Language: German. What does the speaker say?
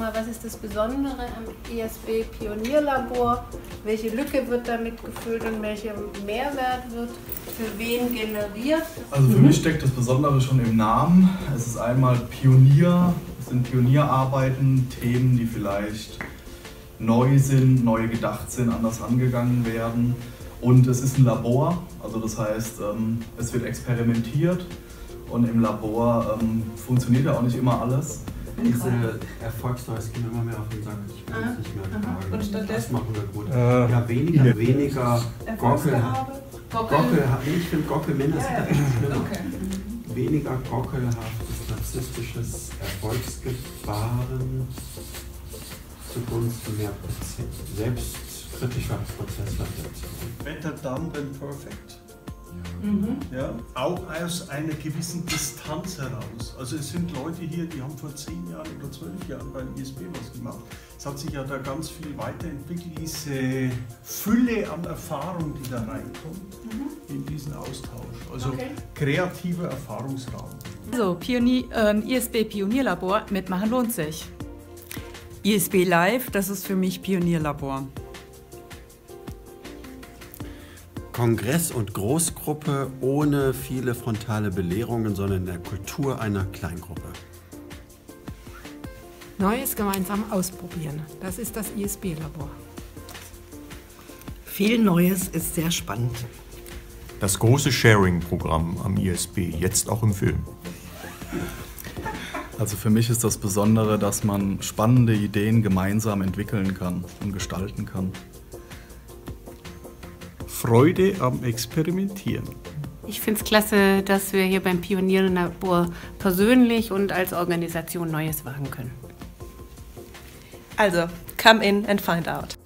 mal, was ist das Besondere am ISB Pionierlabor? Welche Lücke wird damit gefüllt und welcher Mehrwert wird für wen generiert? Also für mich steckt das Besondere schon im Namen. Es ist einmal Pionier, es sind Pionierarbeiten, Themen, die vielleicht neu sind, neu gedacht sind, anders angegangen werden. Und es ist ein Labor, also das heißt, es wird experimentiert und im Labor funktioniert ja auch nicht immer alles. Diese Erfolgsstories gehen immer mehr auf den Sack. Ich kann es nicht mehr tragen. Und stattdessen? Das machen wir gut. Ja, weniger Gockel. Ich finde Gockel-Männer sind da echt schlimmer. Okay. Weniger gockelhaftes, narzisstisches Erfolgsgebaren zugunsten mehr selbstkritischer Prozessverletzung. Better done than perfect. Ja, auch aus einer gewissen Distanz heraus. Also es sind Leute hier, die haben vor 10 Jahren oder 12 Jahren beim ISB was gemacht. Es hat sich ja da ganz viel weiterentwickelt, diese Fülle an Erfahrung, die da reinkommt in diesen Austausch. Also kreativer Erfahrungsraum. Also ISB Pionierlabor, mitmachen lohnt sich. ISB Live, das ist für mich Pionierlabor. Kongress- und Großgruppe ohne viele frontale Belehrungen, sondern in der Kultur einer Kleingruppe. Neues gemeinsam ausprobieren. Das ist das ISB-Labor. Viel Neues ist sehr spannend. Das große Sharing-Programm am ISB, jetzt auch im Film. Also für mich ist das Besondere, dass man spannende Ideen gemeinsam entwickeln kann und gestalten kann. Freude am Experimentieren. Ich finde es klasse, dass wir hier beim Pionierlabor persönlich und als Organisation Neues wagen können. Also, come in and find out.